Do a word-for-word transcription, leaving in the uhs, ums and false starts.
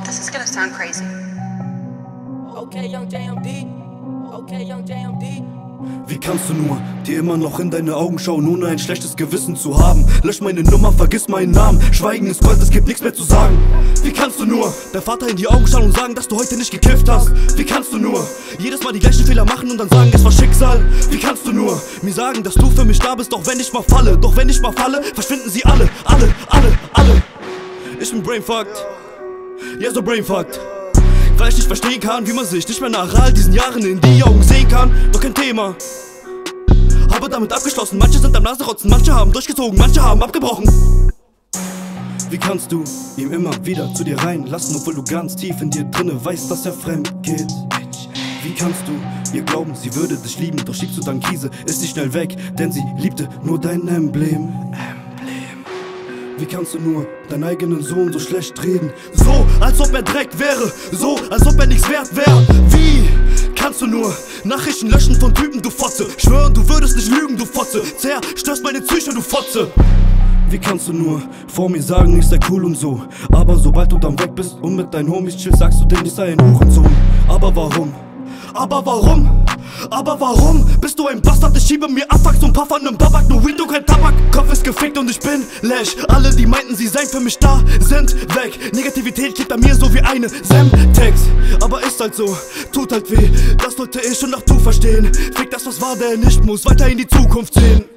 This is gonna sound crazy. Okay, Young J M D. Okay, Young J M D. Wie kannst du nur dir immer noch in deine Augen schauen, ohne ein schlechtes Gewissen zu haben? Lösch meine Nummer, vergiss meinen Namen. Schweigen ist Gold, es gibt nichts mehr zu sagen. Wie kannst du nur der Vater in die Augen schauen und sagen, dass du heute nicht gekifft hast? Wie kannst du nur jedes Mal die gleichen Fehler machen und dann sagen, es war Schicksal? Wie kannst du nur mir sagen, dass du für mich da bist, doch wenn ich mal falle? Doch wenn ich mal falle, verschwinden sie alle, alle, alle, alle. Ich bin brainfucked, ja so brainfucked. Weil ich nicht verstehen kann, wie man sich nicht mehr nach all diesen Jahren in die Augen sehen kann. Doch kein Thema, habe damit abgeschlossen. Manche sind am Naserotzen, manche haben durchgezogen, manche haben abgebrochen. Wie kannst du ihm immer wieder zu dir reinlassen, obwohl du ganz tief in dir drinne weißt, dass er fremd geht? Wie kannst du ihr glauben, sie würde dich lieben, doch schiebst du dann Krise, ist sie schnell weg, denn sie liebte nur dein Emblem. Wie kannst du nur deinen eigenen Sohn so schlecht reden? So, als ob er Dreck wäre, so, als ob er nichts wert wäre. Wie kannst du nur Nachrichten löschen von Typen, du Fotze? Schwören, du würdest nicht lügen, du Fotze. Zerstörst meine Psyche, du Fotze. Wie kannst du nur vor mir sagen, ich sei cool und so, aber sobald du dann weg bist und mit deinen Homies chill, sagst du denen, ich sei ein Hurensohn. Aber warum? Aber warum? Aber warum bist du ein Bastard? Ich schiebe mir Abfucks und Puff an nem Babak, nur Weed und kein Tabak. Kopf ist gefickt und ich bin läsch. Alle, die meinten, sie seien für mich da, sind weg. Negativität klebt an mir so wie eine Semtex. Aber ist halt so, tut halt weh, das sollte ich und auch du verstehen. Fick das, was war, der nicht muss weiter in die Zukunft sehen.